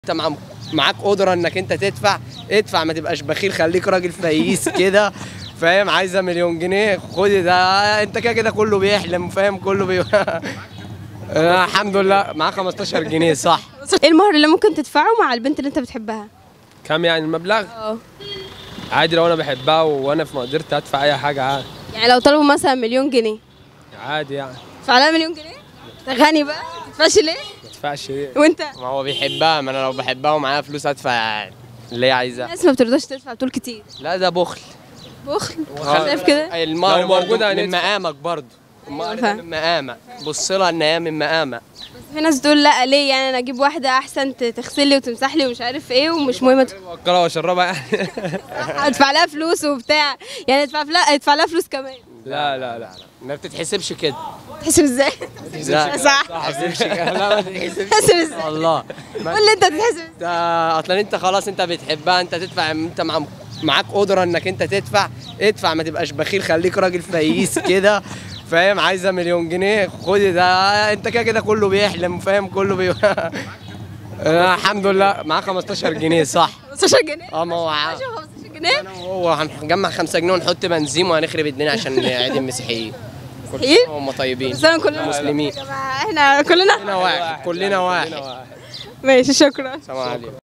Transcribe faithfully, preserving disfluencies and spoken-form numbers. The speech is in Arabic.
انت مع معاك قدره انك انت تدفع ادفع، ما تبقاش بخيل، خليك راجل فييس كده، فاهم؟ عايزه مليون جنيه خد ده، انت كده كده كله بيحلم، فاهم؟ كله بي... الحمد لله معاه خمستاشر جنيه صح. ايه المهر اللي ممكن تدفعه مع البنت اللي انت بتحبها؟ كام يعني المبلغ؟ اه عادي لو انا بحبها وانا في مقدرتي ادفع اي حاجه عادي. يعني لو طلبوا مثلا مليون جنيه عادي يعني. تدفع لها مليون جنيه؟ انت غني بقى ما تدفعش ليه؟ ما تدفعش ليه؟ وانت؟ ما هو بيحبها، ما انا لو بحبها ومعايا فلوس ادفع اللي هي عايزاه. الناس ما بترضاش تدفع بتقول كتير. لا ده بخل. بخل؟ خل- شايف كده؟ المهر لو موجودة برضه من هندفع. مقامك برضه، المهر ده فاهم. من مقامك، بص لها ان هي من مقامك. بس في ناس تقول لا ليه، يعني انا اجيب واحده احسن ت- تغسل لي وتمسح لي ومش عارف ايه ومش مهم ت- اوكلها واشربها يعني. ادفع لها فلوس وبتاع، يعني ادفع لها ادفع لها فلوس كمان. لا لا لا ما بتتحسبش كده. تحسب ازاي؟ لا صح. ما تتحسبش كده، لا ما تتحسبش تحسب ازاي؟ والله. ما قول لي انت تتحسب ازاي؟ انت اصلا انت خلاص انت بتحبها، انت تدفع، انت مع معاك قدره انك انت تدفع ادفع، ما تبقاش بخيل، خليك راجل فييس كده، فاهم؟ عايزه مليون جنيه خد ده، انت كده كده كله بيحلم، فاهم؟ كله بي... الحمد لله معاه خمستاشر جنيه صح. خمستاشر جنيه؟ اه ما هو ع- ماشي خمستاشر جنيه؟ انا وهو هنجمع خمسة جنيه ونحط بنزين وهنخرب الدنيا عشان عيد المسيحيين. كل مسيحيين؟ سنة هم طيبين. بس انا كلنا مسلمين. يا جماعة، احنا كلنا كلنا واحد، كلنا واحد. ماشي شكرا. سلام عليكم.